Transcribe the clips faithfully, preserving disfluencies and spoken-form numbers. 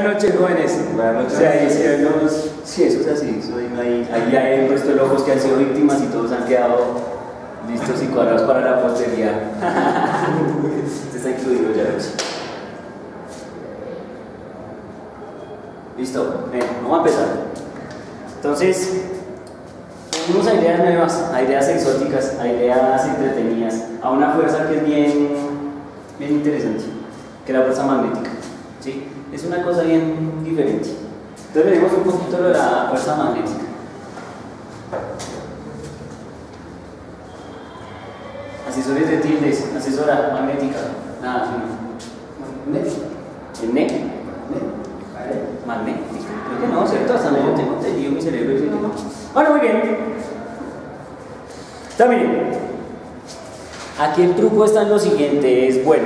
noches, jóvenes. Buenas noches. O sea, ahí se ven los... Sí, eso es así. Eso ahí, ahí, ahí hay puesto locos que han sido víctimas y todos han quedado listos y cuadrados para la posteridad. Este está incluido ya. Listo, ven, vamos a empezar. Entonces, venimos a ideas nuevas, a ideas exóticas, a ideas entretenidas, a una fuerza que es bien, bien interesante, que es la fuerza magnética. ¿Sí? Es una cosa bien diferente. Entonces veremos un poquito de la fuerza magnética. Asesores de tildes, asesora magnética. Nada, no. ¿El ne? Magnética. Creo que no, ¿cierto? Hasta no yo tengo entendido mi cerebro. ¿Sí? Bueno, muy bien. Entonces, miren. Aquí el truco está en lo siguiente, es bueno.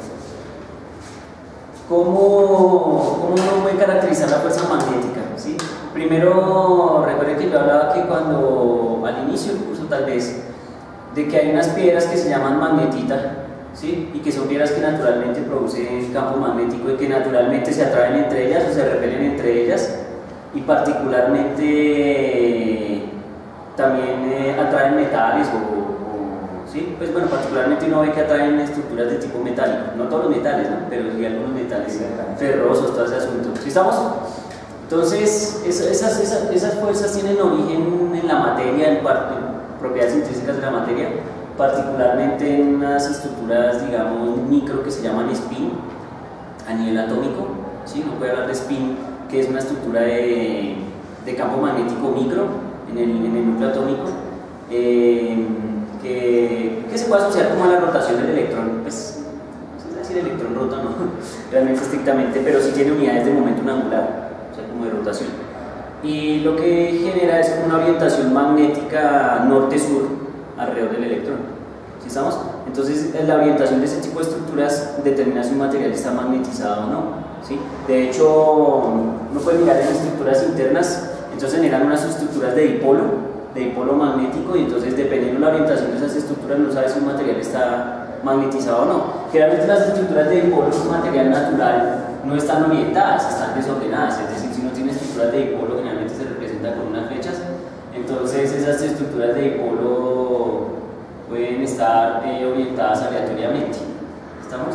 ¿Cómo, ¿Cómo uno puede caracterizar la fuerza magnética? ¿Sí? Primero, recuerden que yo hablaba que cuando, al inicio del curso tal vez, de que hay unas piedras que se llaman magnetita, ¿sí? Y que son piedras que naturalmente producen campo magnético y que naturalmente se atraen entre ellas o se repelen entre ellas, y particularmente también eh, atraen metales o ¿sí? Pues bueno, particularmente uno ve que atraen estructuras de tipo metálico, no todos los metales, ¿no? Pero sí algunos metales ferrosos, todo ese asunto. ¿Sí estamos? Entonces, esas, esas, esas fuerzas tienen origen en la materia, en, parte, en propiedades intrínsecas de la materia, particularmente en unas estructuras, digamos, micro que se llaman spin, a nivel atómico, ¿sí? Uno puede hablar de spin, que es una estructura de, de campo magnético micro en el, en el núcleo atómico. Eh, Que, que se puede asociar como a la rotación del electrón, pues no sé si el electrón rota no, realmente estrictamente, pero sí tiene unidades de momento angular, o sea como de rotación, y lo que genera es una orientación magnética norte-sur alrededor del electrón. ¿Sí estamos? Entonces la orientación de ese tipo de estructuras determina si un material está magnetizado o no, ¿sí? De hecho, uno puede mirar en estructuras internas, entonces generan unas estructuras de dipolo de dipolo magnético, y entonces dependiendo de la orientación de esas estructuras no sabes si un material está magnetizado o no. Generalmente las estructuras de dipolo, un material natural, no están orientadas, están desordenadas, es decir, si uno tiene estructuras de dipolo generalmente se representan con unas flechas, entonces esas estructuras de dipolo pueden estar eh, orientadas aleatoriamente. ¿Estamos?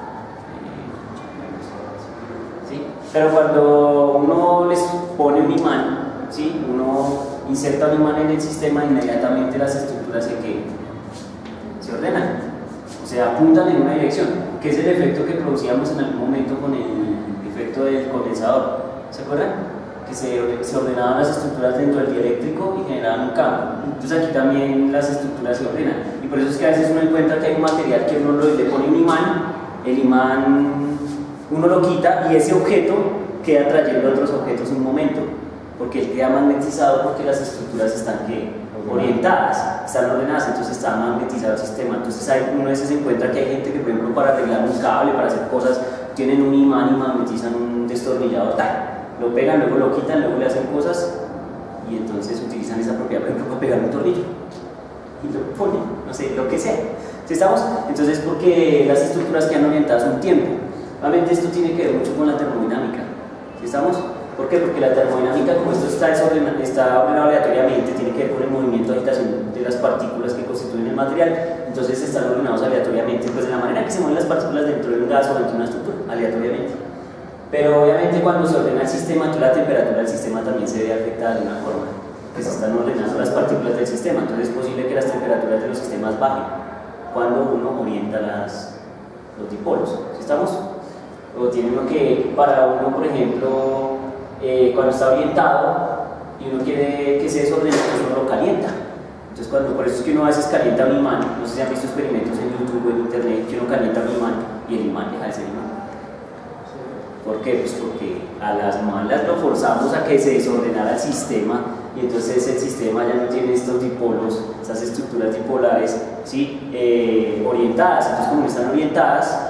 ¿Sí? Pero cuando uno les pone un imán, ¿sí? Uno inserta un imán en el sistema, inmediatamente las estructuras se, que se ordenan, o sea, apuntan en una dirección, que es el efecto que producíamos en algún momento con el efecto del condensador. ¿Se acuerdan? Que se, se ordenaban las estructuras dentro del dieléctrico y generaban un campo. Entonces aquí también las estructuras se ordenan, y por eso es que a veces uno encuentra que hay un material que uno le pone un imán, el imán uno lo quita y ese objeto queda trayendo otros objetos un momento, porque él queda magnetizado porque las estructuras están ¿qué? Orientadas, están ordenadas, entonces está magnetizado el sistema. Entonces hay, uno a veces se encuentra que hay gente que, por ejemplo, para arreglar un cable, para hacer cosas, tienen un imán y magnetizan un destornillador, tal, lo pegan, luego lo quitan, luego le hacen cosas y entonces utilizan esa propiedad, por ejemplo, para pegar un tornillo y lo ponen, no sé, lo que sea. ¿Sí estamos? Entonces, porque las estructuras quedan orientadas un tiempo. Obviamente esto tiene que ver mucho con la termodinámica. ¿Sí estamos? ¿Por qué? Porque la termodinámica, como esto está, está ordenado aleatoriamente, tiene que ver con el movimiento de agitación de las partículas que constituyen el material, entonces están ordenados aleatoriamente, pues de la manera que se mueven las partículas dentro de un gas o dentro de una estructura, aleatoriamente. Pero obviamente cuando se ordena el sistema, la temperatura del sistema también se ve afectada de una forma, que se están ordenando las partículas del sistema, entonces es posible que las temperaturas de los sistemas bajen cuando uno orienta las, los dipolos. ¿Sí estamos? O tiene uno que, para uno, por ejemplo, Eh, cuando está orientado y uno quiere que se desordene, pues uno lo calienta. Entonces, cuando, por eso es que uno a veces calienta un imán. No sé si han visto experimentos en YouTube o en internet que uno calienta un imán y el imán deja de ser imán. ¿Por qué? Pues porque a las malas lo forzamos a que se desordenara el sistema, y entonces el sistema ya no tiene estos dipolos, estas estructuras dipolares, ¿sí? eh, orientadas. Entonces, como no están orientadas,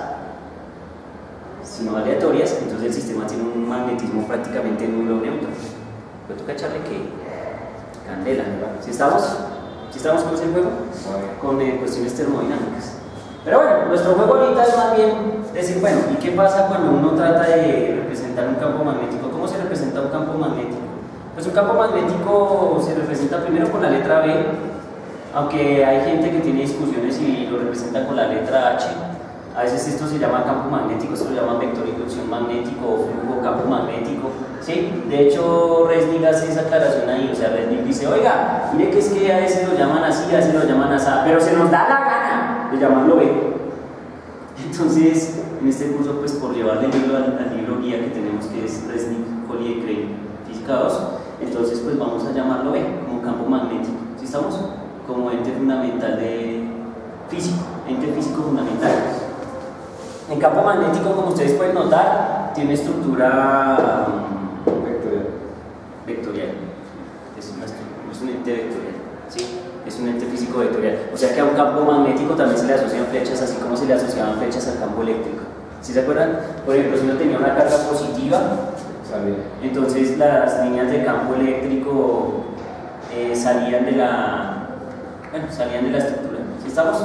sino aleatorias, entonces el sistema tiene un magnetismo prácticamente nulo o neutro. Pero toca echarle que candela. ¿Sí estamos? ¿Sí estamos con ese juego? Con eh, cuestiones termodinámicas. Pero bueno, nuestro juego ahorita es más bien decir, bueno, ¿y qué pasa cuando uno trata de representar un campo magnético? ¿Cómo se representa un campo magnético? Pues un campo magnético se representa primero con la letra B, aunque hay gente que tiene discusiones y lo representa con la letra H. A veces esto se llama campo magnético, esto lo llaman vector de inducción magnético o flujo campo magnético, ¿sí? De hecho, Resnick hace esa aclaración ahí, o sea, Resnick dice, oiga, mire que es que a veces lo llaman así, a veces lo llaman así, pero se nos da la gana de llamarlo B. Entonces, en este curso, pues por llevarle el libro al, al libro guía que tenemos, que es Resnick, Collie y Craig, Física dos, entonces pues vamos a llamarlo B, como campo magnético, ¿sí estamos? Como ente fundamental de físico, ente físico fundamental. En campo magnético, como ustedes pueden notar, tiene estructura um, Vectorial. vectorial. Es, una estructura, es un ente vectorial, ¿sí? Es un ente físico vectorial. O sea que a un campo magnético también se le asocian flechas, así como se le asociaban flechas al campo eléctrico. ¿Sí se acuerdan? Por ejemplo, si uno tenía una carga positiva, Sale. entonces las líneas de campo eléctrico eh, salían de la, bueno, salían de la estructura. ¿Sí estamos?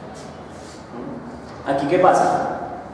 ¿Aquí qué pasa?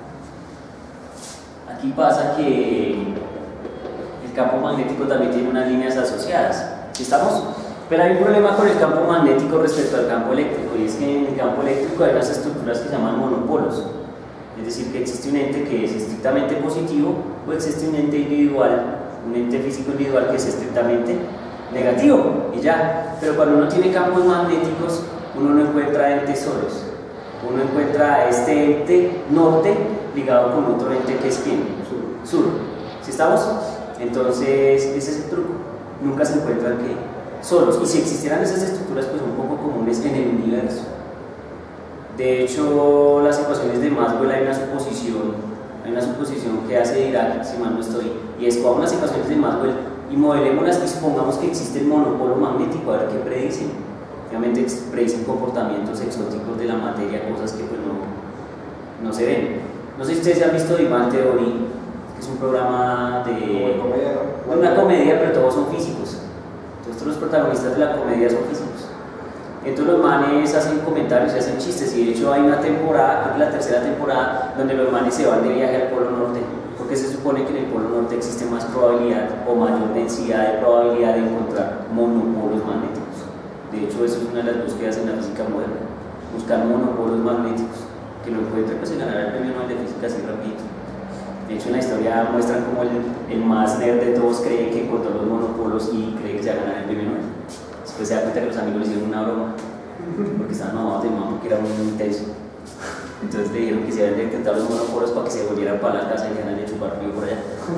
Aquí pasa que el campo magnético también tiene unas líneas asociadas. ¿Sí estamos? Pero hay un problema con el campo magnético respecto al campo eléctrico, y es que en el campo eléctrico hay unas estructuras que se llaman monopolos. Es decir, que existe un ente que es estrictamente positivo o existe un ente individual, un ente físico individual que es estrictamente negativo, y ya. Pero cuando uno tiene campos magnéticos, uno no encuentra entes solos. Uno encuentra este ente norte ligado con otro ente que es ¿quién? Sur. Sur. ¿Sí estamos? Entonces, ese es el truco. Nunca se encuentran ¿qué? Solos. Y si existieran esas estructuras, pues un poco comunes en el universo. De hecho, las ecuaciones de Maxwell hay una suposición, hay una suposición que hace Dirac, si mal no estoy, y es con las ecuaciones de Maxwell y modelémoslas y supongamos que existe el monopolo magnético, a ver qué predicen. Obviamente predicen comportamientos exóticos de la materia, cosas que pues no, no se ven. No sé si ustedes han visto Big Bang Theory, que es un programa de Como comedia, ¿no? una comedia, pero todos son físicos. Entonces todos los protagonistas de la comedia son físicos. Entonces los manes hacen comentarios y hacen chistes, y de hecho hay una temporada, creo que la tercera temporada, donde los manes se van de viaje al Polo Norte, porque se supone que en el Polo Norte existe más probabilidad o mayor densidad de probabilidad de encontrar monopolos magnéticos. De hecho, eso es una de las búsquedas en la física moderna, buscar monopolos magnéticos. Que lo encuentre, pues se ganará el premio Nobel de Física así rapidito. De hecho, en la historia muestran como el, el más nerd de todos cree que encontró los monopolos y cree que se va a ganar el premio Nobel. Después se da cuenta que los amigos le hicieron una broma, porque estaban mamados de mamá, que era muy intenso. Entonces le dijeron que se habían de intentar los monopolos para que se volvieran para la casa y dejaran de chupar frío por allá.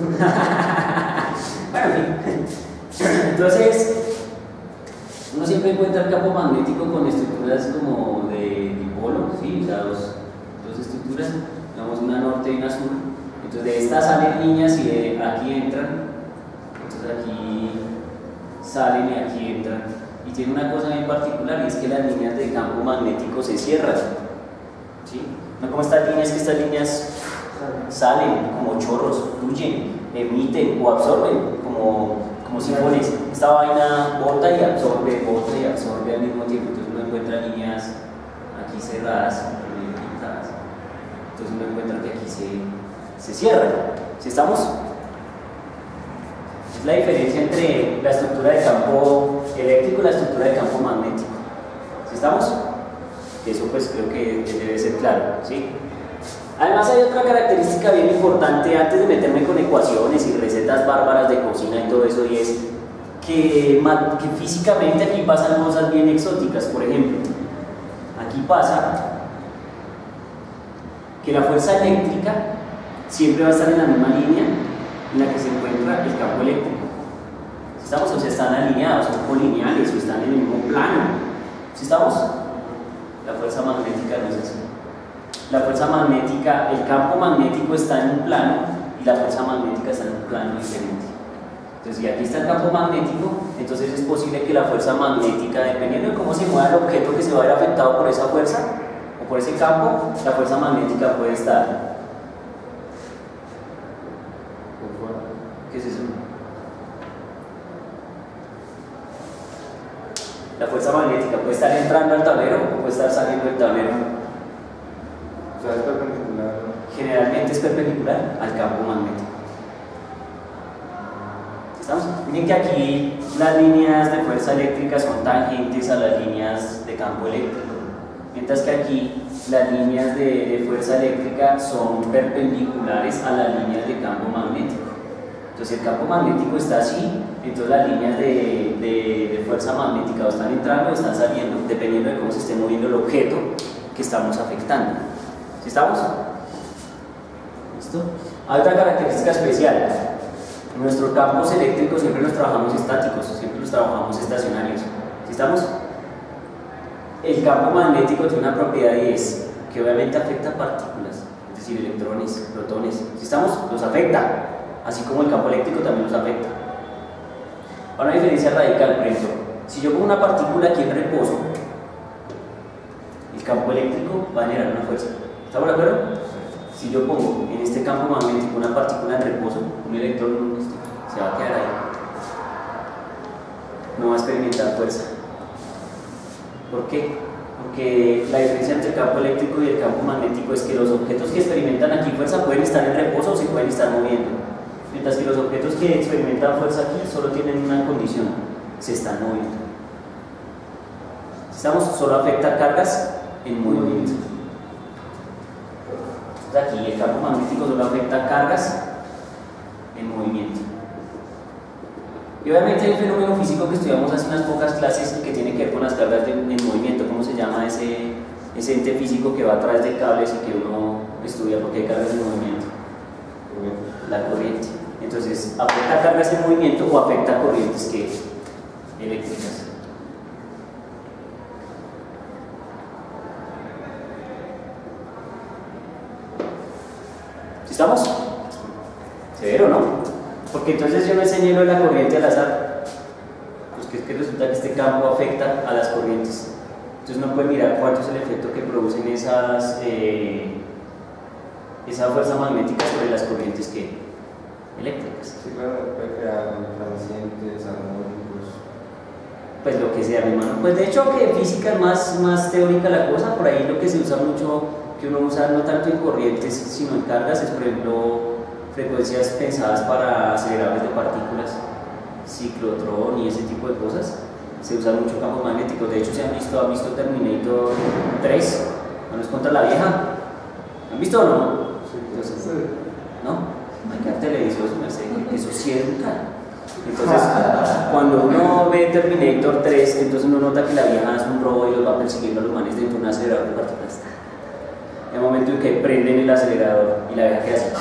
Bueno, en fin. Entonces, uno siempre encuentra el campo magnético con estructuras como de dipolo, ¿sí? O sea, dos, dos estructuras, digamos una norte y una sur. Entonces de estas salen líneas y de aquí entran, entonces aquí salen y aquí entran. Y tiene una cosa bien particular, y es que las líneas de campo magnético se cierran, ¿sí? No como estas líneas, que estas líneas salen como chorros, fluyen, emiten o absorben como, como sifones. Esta vaina bota y absorbe, bota y absorbe al mismo tiempo. Entonces uno encuentra líneas aquí cerradas, pintadas. Entonces uno encuentra que aquí se, se cierran. ¿Sí estamos? Es la diferencia entre la estructura de campo eléctrico y la estructura de campo magnético. ¿Sí estamos? Eso pues creo que debe ser claro, ¿sí? Además hay otra característica bien importante antes de meterme con ecuaciones y recetas bárbaras de cocina y todo eso, y es que, que físicamente aquí pasan cosas bien exóticas. Por ejemplo, aquí pasa que la fuerza eléctrica siempre va a estar en la misma línea en la que se encuentra el campo eléctrico. ¿Estamos? O sea, están alineados, son colineales o están en el mismo plano. ¿Sí estamos? La fuerza magnética no es así. La fuerza magnética, el campo magnético está en un plano y la fuerza magnética está en un plano diferente. Entonces, si aquí está el campo magnético, entonces es posible que la fuerza magnética, dependiendo de cómo se mueva el objeto que se va a ver afectado por esa fuerza o por ese campo, la fuerza magnética puede estar. ¿Qué es eso? La fuerza magnética puede estar entrando al tablero o puede estar saliendo del tablero. O sea, es perpendicular. Generalmente realmente es perpendicular al campo magnético. ¿Estamos? Miren que aquí las líneas de fuerza eléctrica son tangentes a las líneas de campo eléctrico, mientras que aquí las líneas de, de fuerza eléctrica son perpendiculares a las líneas de campo magnético. Entonces el campo magnético está así, entonces las líneas de, de, de fuerza magnética o están entrando o están saliendo, dependiendo de cómo se esté moviendo el objeto que estamos afectando. ¿Sí estamos? ¿Listo? Hay otra característica especial. Nuestros campos eléctricos siempre los trabajamos estáticos, siempre los trabajamos estacionarios. ¿Sí estamos? El campo magnético tiene una propiedad y es que obviamente afecta partículas, es decir, electrones, protones. ¿Sí estamos? Los afecta, así como el campo eléctrico también los afecta. Ahora, una diferencia radical, por ejemplo, si yo pongo una partícula aquí en reposo, el campo eléctrico va a generar una fuerza. ¿Estamos de acuerdo? Si yo pongo en este campo magnético una partícula en reposo, un electrón se va a quedar ahí. No va a experimentar fuerza. ¿Por qué? Porque la diferencia entre el campo eléctrico y el campo magnético es que los objetos que experimentan aquí fuerza pueden estar en reposo o se pueden estar moviendo. Mientras que los objetos que experimentan fuerza aquí solo tienen una condición: se están moviendo. Estamos, solo afecta cargas en movimiento. Aquí el campo magnético solo afecta cargas en movimiento. Y obviamente hay un fenómeno físico que estudiamos hace unas pocas clases que tiene que ver con las cargas de, en movimiento. ¿Cómo se llama ese, ese ente físico que va a través de cables y que uno estudia porque hay cargas en movimiento? La corriente. Entonces, afecta cargas en movimiento o afecta corrientes que eléctricas. ¿Estamos? ¿Severo, no? Porque entonces yo no enseñé lo de la corriente al azar. Pues que es que resulta que este campo afecta a las corrientes. Entonces no puede mirar cuánto es el efecto que producen esas, eh, esa fuerza magnética sobre las corrientes que eléctricas. Sí, claro, puede crear transientes, armónicos. Pues lo que sea, mi hermano. Pues de hecho que en física es más, más teórica la cosa. Por ahí lo que se usa mucho, que uno usa no tanto en corrientes sino en cargas, es por ejemplo frecuencias pensadas para aceleradores de partículas, ciclotrón y ese tipo de cosas. Se usan mucho campos magnéticos. De hecho, se han visto, ¿han visto Terminator tres? ¿No es contra la vieja? ¿Han visto o no? Sí, Entonces, sí. ¿no? Hay que dar televisión, que eso sí educa. Entonces, cuando uno ve Terminator tres, entonces uno nota que la vieja hace un robo y los va persiguiendo a los manes dentro de un acelerador de partículas. En el momento en que prenden el acelerador y la vieja queda así,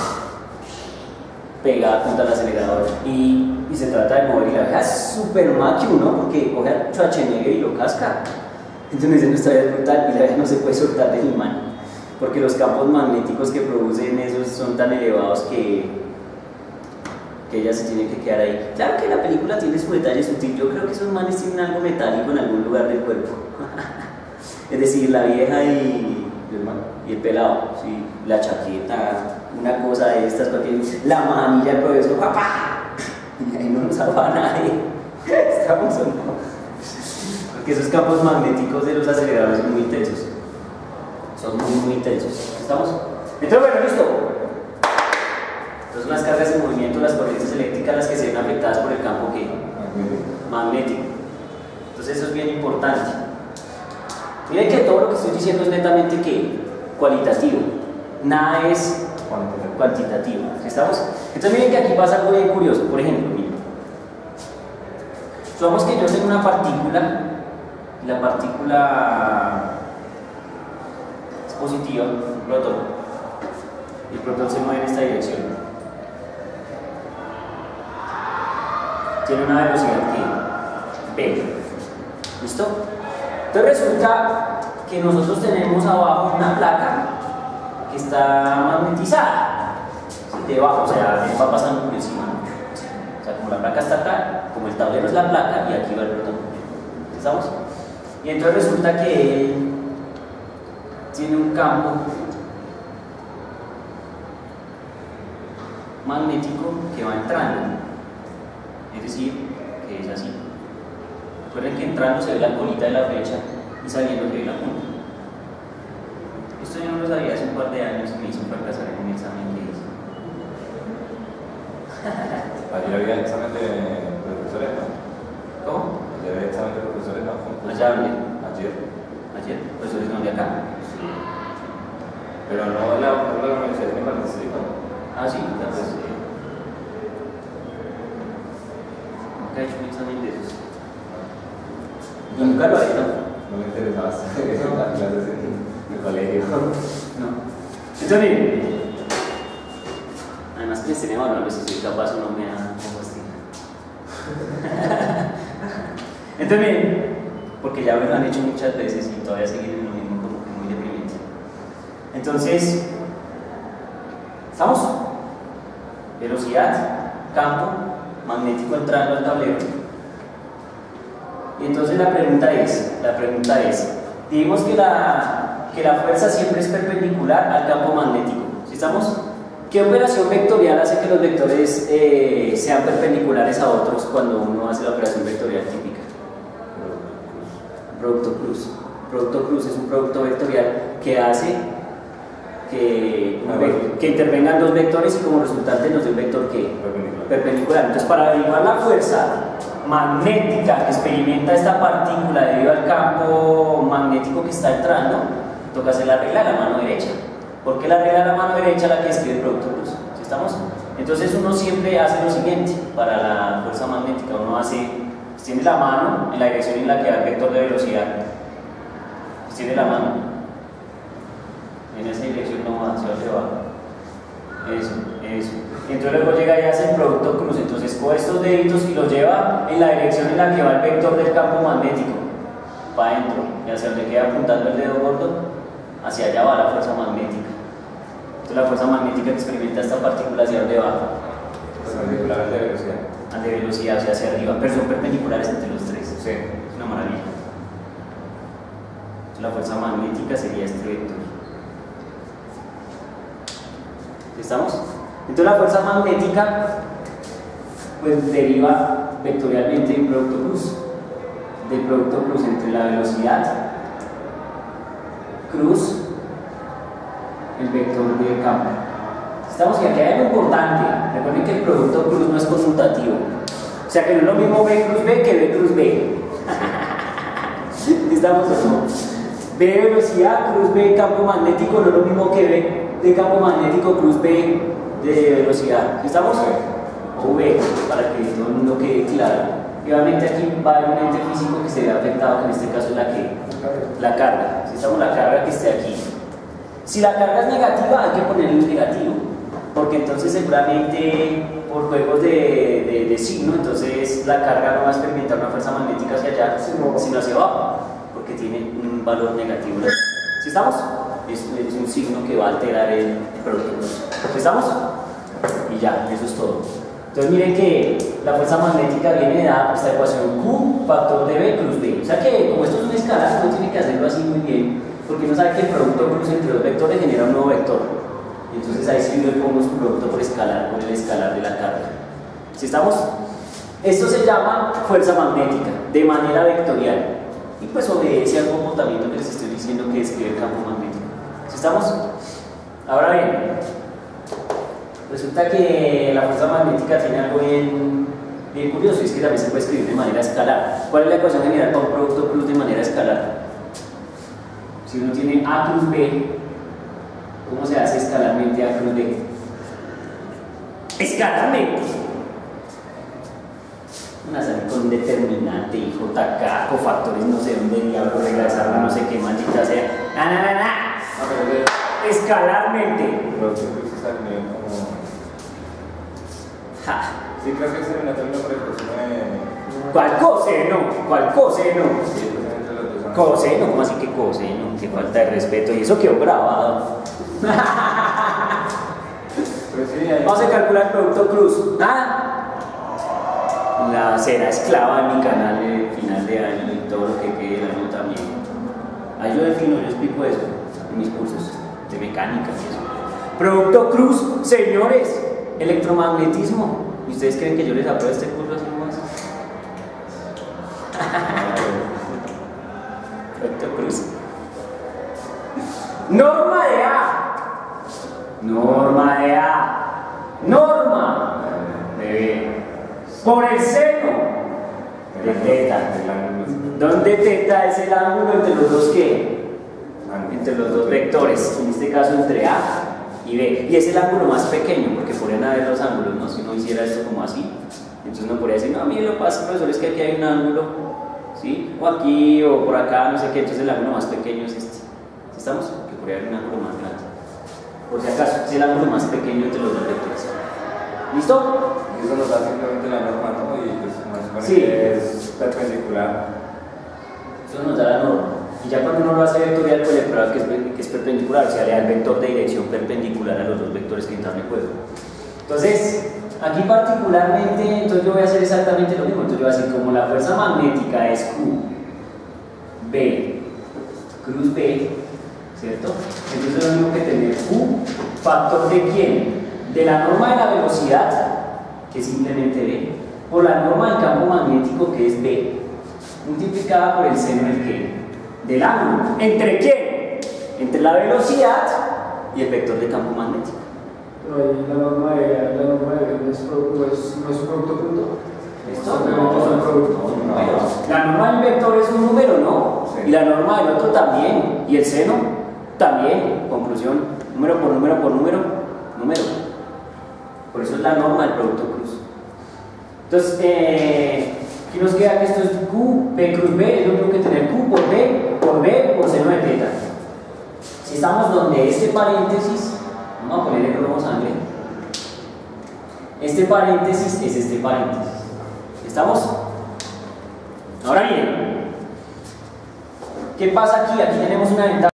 pegada contra el acelerador y, y se trata de mover, y la vieja es súper macho, ¿no? Porque coge a Schwarzenegger y lo casca. Entonces no está bien brutal y la vieja no se puede soltar del imán, porque los campos magnéticos que producen esos son tan elevados que, que ella se tiene que quedar ahí. Claro que la película tiene su detalle sutil. Yo creo que esos manes tienen algo metálico en algún lugar del cuerpo. Es decir, la vieja y y el pelado, sí, la chaqueta, una cosa de estas, la manilla, el profesor, ¡papá! Y ahí no nos salva a nadie. Estamos o no. Porque esos campos magnéticos de los aceleradores son muy intensos. Son muy, muy intensos. ¿Estamos? Entonces, bueno, listo. Entonces, las cargas en movimiento, las corrientes eléctricas, las que se ven afectadas por el campo ¿qué? Magnético. Entonces, eso es bien importante. Miren que todo lo que estoy diciendo es netamente ¿qué? Cualitativo, nada es cuantitativo. ¿Estamos? Entonces miren que aquí pasa algo bien curioso. Por ejemplo, miren, supongamos que yo tengo una partícula y la partícula es positiva, un protón, y el protón se mueve en esta dirección, tiene una velocidad que v. ¿Listo? Entonces resulta que nosotros tenemos abajo una placa que está magnetizada, ¿sí? Debajo, o sea, va pasando por encima, ¿no? O sea, como la placa está acá, como el tablero es la placa y aquí va el protón. ¿Estamos? Y entonces resulta que él tiene un campo magnético que va entrando, es decir, que es así. Recuerden que entrando se ve la colita de la flecha y saliendo se ve la punta. Esto yo no lo sabía hace un par de años y me hizo fracasar en examen de eso. Ayer había examen de profesores, ¿no? ¿Cómo? Ayer había examen de profesores, ¿no? ¿Allá dónde? Ayer. ¿Ayer? ¿Profesores de dónde acá? Sí. Pero no la, no la organización en participa. Ah, sí, entonces. Eh, nunca he hecho un examen de esos. Nunca lo he hecho. No me interesaba hacer las clases en el colegio. No. Entonces, miren. Además que este tema, no, si soy capaz o no me da combustible. Entonces, miren, porque ya me lo han hecho muchas veces y todavía seguir en lo mismo, como que muy deprimente. Entonces, ¿estamos? Velocidad, campo magnético entrando al tablero. Y entonces la pregunta es, la pregunta es, dijimos que la, que la fuerza siempre es perpendicular al campo magnético. ¿Sí estamos? ¿Qué operación vectorial hace que los vectores eh, sean perpendiculares a otros cuando uno hace la operación vectorial típica? Producto cruz. Producto cruz es un producto vectorial que hace que, Ah, bueno. que intervengan dos vectores y como resultante nos dé un vector que Perpendicular. perpendicular. Entonces, para averiguar la fuerza magnética que experimenta esta partícula debido al campo magnético que está entrando, toca hacer la regla de la mano derecha. ¿Por qué la regla de la mano derecha la que escribe el producto cruz? ¿Sí estamos? Entonces uno siempre hace lo siguiente para la fuerza magnética. Uno hace, extiende la mano en la dirección en la que va el vector de velocidad. Extiende la mano. En esa dirección no va, hacia dónde va. Eso, eso. Y entonces luego llega y hace el producto cruz. Entonces coge estos deditos y los lleva en la dirección en la que va el vector del campo magnético. Para adentro. Y hacia donde queda apuntando el dedo gordo, hacia allá va la fuerza magnética. Entonces la fuerza magnética que experimenta esta partícula hacia dónde va. Perpendicular al de velocidad. Al de velocidad, o sea, hacia arriba, pero son perpendiculares entre los tres. Sí. Es una maravilla. Entonces la fuerza magnética sería este vector. ¿Estamos? Entonces la fuerza magnética pues deriva vectorialmente de un producto cruz. Del producto cruz entre la velocidad cruz, el vector de campo. Estamos y aquí hay algo importante. Recuerden que el producto cruz no es conmutativo. O sea que no es lo mismo B cruz B que B cruz B. ¿Estamos o no? B de velocidad, cruz B campo magnético no es lo mismo que B de campo magnético, cruz B de velocidad. ¿Estamos? O V, para que todo el mundo quede claro. Y obviamente aquí va a haber un ente físico que se ve afectado, que en este caso es la que la carga. Si estamos la carga que esté aquí. Si la carga es negativa, hay que ponerle un negativo, porque entonces seguramente por juegos de, de, de signo, entonces la carga no va a experimentar una fuerza magnética hacia allá, sino hacia abajo, porque tiene un valor negativo. ¿Sí estamos? Es, es un signo que va a alterar el producto. ¿Sí estamos? Y ya, eso es todo. Entonces miren que la fuerza magnética viene dada por esta ecuación Q factor de B cruz B. O sea que como esto es un escalar, uno tiene que hacerlo así muy bien, porque uno sabe que el producto cruz entre dos vectores genera un nuevo vector. Y entonces ahí sí le pongo un producto por escalar, por el escalar de la carga. ¿Sí estamos? Esto se llama fuerza magnética, de manera vectorial. Y pues obedece al comportamiento que les estoy diciendo que describe el campo magnético. ¿Sí estamos? Ahora bien, resulta que la fuerza magnética tiene algo bien, bien curioso, y es que también se puede escribir de manera escalar. ¿Cuál es la ecuación general para un producto cruz de manera escalar? Si uno tiene A cruz B, ¿cómo se hace escalarmente A cruz B? ¡Escalarmente! Van a salir con un determinante y J K, cofactores, no sé dónde diablo regresar, no sé qué maldita sea. ¡Na, na, na, na! Escalarmente. Pero creo que se sale como. Ja. Sí, creo que se me término por expresión de. ¿Cuál coseno? ¿Cuál coseno? Sí, pues entre los dos. Coseno, ¿cómo así que coseno? Qué falta de respeto. Y eso quedó grabado. Pero sí, hay. Vamos a calcular el producto cruz. ¿Nada? La será esclava en mi canal de final de año y todo lo que quede del año también. Ahí yo defino, yo explico eso en mis cursos de mecánica y eso. Producto cruz, señores, electromagnetismo. ¿Y ustedes creen que yo les apruebo este curso así nomás? Producto cruz. Norma de A. Norma por el seno de teta. Donde teta es el ángulo entre los dos ¿qué? Entre los dos vectores, en este caso entre A y B. Y es el ángulo más pequeño, porque podrían haber dos ángulos, ¿no? Si uno hiciera esto como así, entonces uno podría decir, no, mire, lo que pasa, profesor, es que aquí hay un ángulo, ¿sí? O aquí, o por acá, no sé qué, entonces el ángulo más pequeño es este. ¿Estamos? Que podría haber un ángulo más grande. Por si acaso, es el ángulo más pequeño entre los dos vectores. ¿Listo? Y eso nos da simplemente la norma, ¿no? Y pues nos pone Sí. que es perpendicular. Eso nos da la norma. Y ya cuando uno lo hace vectorial, pues le prueba que es, que es perpendicular, o sea, le da el vector de dirección perpendicular a los dos vectores que entran en juego. Entonces, aquí particularmente, entonces yo voy a hacer exactamente lo mismo. Entonces yo voy a decir, como la fuerza magnética es Q, B, cruz B, ¿cierto? Entonces es lo mismo que tener Q, factor de quién? De la norma de la velocidad, que es simplemente B, por la norma del campo magnético, que es B, multiplicada por el seno del qué? Del ángulo. ¿Entre quién? Entre la velocidad y el vector de campo magnético. Pero ahí la norma de la norma de no es, pro, no es, no es un producto punto. Esto no, no, es un producto. no, no. La norma del vector es un número, ¿no? Sí. Y la norma del otro también. Y el seno también. Conclusión, número por número por número, número. Por eso es la norma del producto cruz. Entonces, eh, aquí nos queda que esto es Q, B cruz B, es lo mismo que tener Q por B, por B, por seno de teta. Si estamos donde este paréntesis, vamos a poner el rojo sangre, este paréntesis es este paréntesis. ¿Estamos? Ahora bien, ¿qué pasa aquí? Aquí tenemos una ventaja.